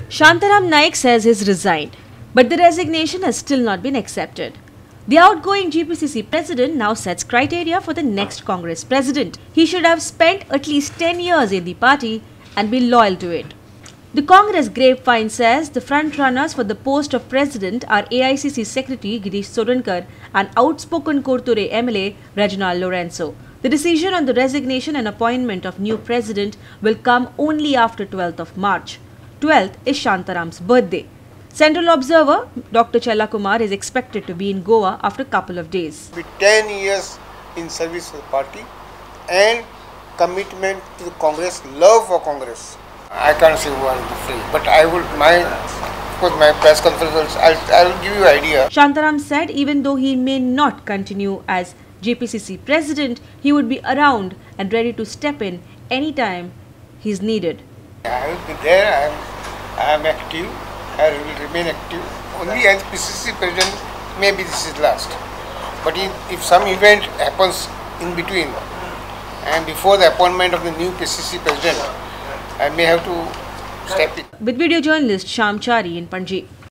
Shantaram Naik says he's resigned, but the resignation has still not been accepted. The outgoing GPCC President now sets criteria for the next Congress President. He should have spent at least 10 years in the party and be loyal to it. The Congress grapevine says the front-runners for the post of President are AICC Secretary Girish Sorankar and outspoken Korture MLA Reginald Lorenzo. The decision on the resignation and appointment of new President will come only after 12th of March. 12th is Shantaram's birthday. Central Observer Dr. Chella Kumar is expected to be in Goa after a couple of days. With 10 years in service of the party and commitment to the Congress, love for Congress. I can't say one to free, but I will, my press conference, I'll give you idea. Shantaram said even though he may not continue as GPCC President, he would be around and ready to step in anytime he is needed. I will be there, I am active, I will remain active. Only as PCC President, maybe this is last. But if some event happens in between and before the appointment of the new PCC President, I may have to step in. With video journalist Shyam Chari in Panji.